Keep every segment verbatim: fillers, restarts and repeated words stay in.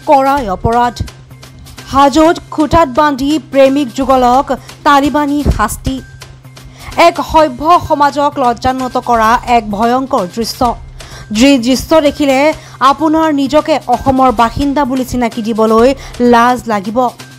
কৰাই অপৰাধ হাজোত খুটাত বান্ধি প্ৰেমিক যুগলক তালিবানী শাস্তি এক সভ্য সমাজক লজ্জান্বিত কৰা এক ভয়ংকৰ দৃশ্য যি দৃশ্য দেখিলে আপোনাৰ নিজকে অসমৰ বাসিন্দা বুলি চিনাকি দিবলৈ লাজ লাগিব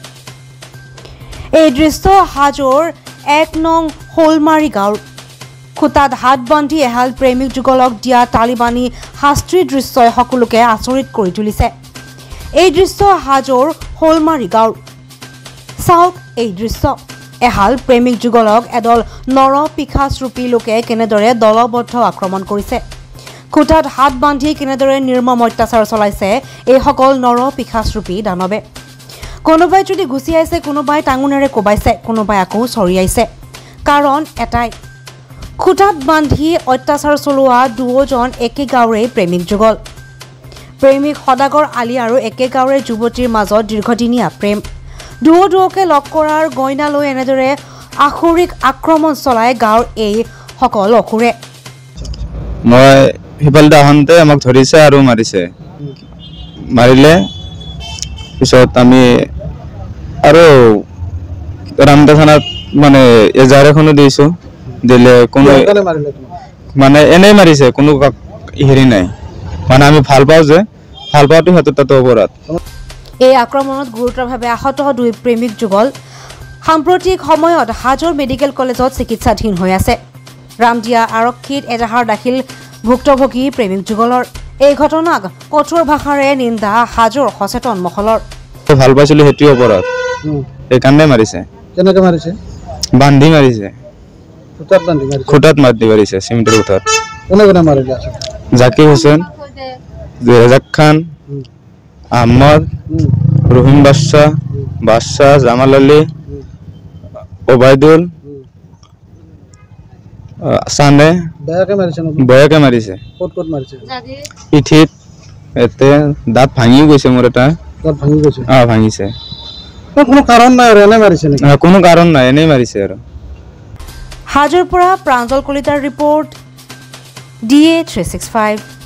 এই দৃশ্য হাজোৰ এক নং হোলমাৰী গাঁৱৰ খুটাত হাত বান্ধি এহাল প্ৰেমিক যুগলক দিয়া তালিবানী শাস্তিৰ দৃশ্যই সকলোকে আচৰিত কৰি তুলিছে এই দৃশ্য হাজোৰ হোলমাৰী গাঁৱৰ চাওক এই দৃশ্য এহাল প্ৰেমিক যুগলক এডল নৰ পিশাচৰূপী লোকে কেনেদৰে দলবদ্ধ আক্ৰমণ কৰিছে খুটাত হাত বান্ধি কেনেদৰে নিৰ্মম অত্যাচাৰ চলাইছে এই সকল নৰ পিশাচৰূপী দানৱে কোনোবাই যদি গুচিয়াইছে কোনোবাই টাঙোনেৰে কোবাইছে কোনোবাই আকৌ চৰিয়াইছে কাৰণ এটাই খুটাত বান্ধি অত্যাচাৰ চলোৱা দুজন একে গাঁৱৰে প্ৰেমিক যুগল প্ৰেমিক সদাগৰ আলী আৰু একে গাঁৱৰে যুৱতীৰ মাজত দীৰ্ঘদিনীয়া প্ৰেম দুও দুওকে লগ কৰাৰ গইনা লৈ এনেদৰে আখৰিক আক্ৰমণ চলাই গাঁৱৰ এই সকল অসুৰে মই হিফালদা হন্তে আমাক ধৰিছে আৰু মাৰিছে মাৰিলে পিছত আমি আৰু ৰামদা থানাত মানে এজাহার এখনো দিয়েছো দিলে কোনো মানে এনেই মারিছে কোনো হেৰি নাই মানে আমি ভাল পাও যে ভাল পাওয়াটো হাতত তাতে অপরাধ এই আক্রমণত গুৰুতৰভাৱে আহত দুই প্ৰেমিক যুগল সাম্প্ৰতিক সময়ত হাজোৰ মেডিকেল কলেজত চিকিৎসাধীন হৈ আছে ৰামদিয়া আৰক্ষীত এজাহাৰ দাখিল ভুক্তভোগী প্ৰেমিক যুগলৰ এই ঘটনাক কঠোৰ ভাষাৰে নিন্দা হাজোৰ সচেতন মহলৰ ভাল পাইছিল হেতু অপৰাধ এই কান্দে মাৰিছে কেনেকৈ মাৰিছে বান্ধি মাৰিছে খুটাত বান্ধি মাৰিছে খুটাত মাৰি মাৰিছে সিমেন্টেৰ খুটাত কোনে কোনে মাৰিলে জাকিৰ হোসেন রেজাক খান আহমদ রহিম বাদশাহ বাদশাহ জামাল আলী ওবায়দুল সানে বেয়াকে মাৰিছে বয়াকে মাৰিছে ক'ত ক'ত মাৰিছে পিঠিত এতে দাঁত ভাঙি গৈছে মোৰ এটা দাঁত ভাঙি গৈছে আ ভাঙিছে কোনো কাৰণ নাই আৰু এনে মাৰিছে নেকি কোনো কাৰণ নাই এনেই মাৰিছে আৰু হাজোৰ পৰা প্ৰাঞ্জল কলিতাৰ report D A three six five